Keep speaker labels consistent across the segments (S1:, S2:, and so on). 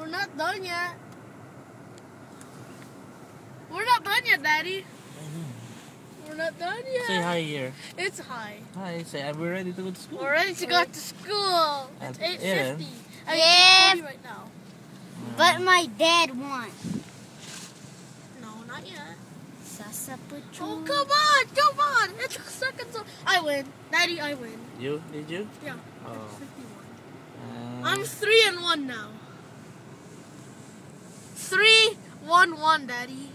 S1: We're not done yet. We're not done yet, Daddy. We're not done yet.
S2: Say hi here.
S1: It's high.
S2: Hi. Say, we're ready to go to school.
S1: We're ready to go to school. It's 8:50.
S3: Yeah.
S1: 8:40 right now.
S3: But my dad won.
S1: No, not yet.
S3: Sasapuchu.
S1: Oh, come on. It's second zone. I win. Daddy, I win.
S2: You? Did you?
S1: Yeah.
S2: Oh.
S1: 51. I'm 3-1 now. 3-1-1, Daddy.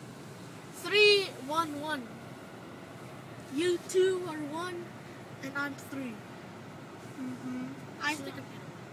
S1: 3-1-1. You 2 are 1, and I'm 3. I think I'm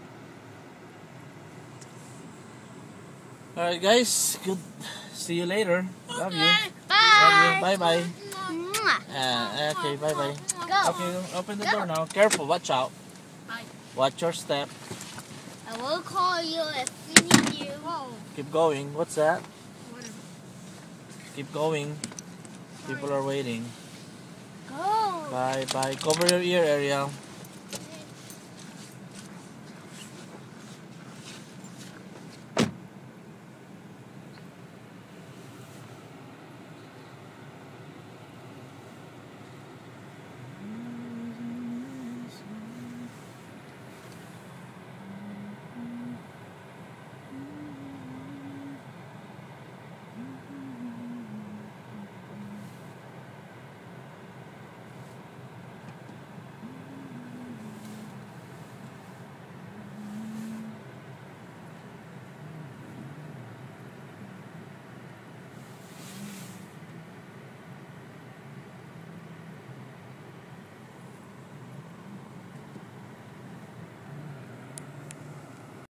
S2: Alright guys, good. See you later. Love you.
S3: Bye.
S2: Love you. Bye bye.
S3: Mwah.
S2: Okay, bye bye.
S3: Go.
S2: Okay, open the door now. Careful, watch out.
S1: Bye.
S2: Watch your step.
S3: I will call you if we need you.
S2: Keep going. What's that?
S1: Whatever.
S2: Keep going. People are waiting.
S3: Go.
S2: Bye bye. Cover your ear, Arielle.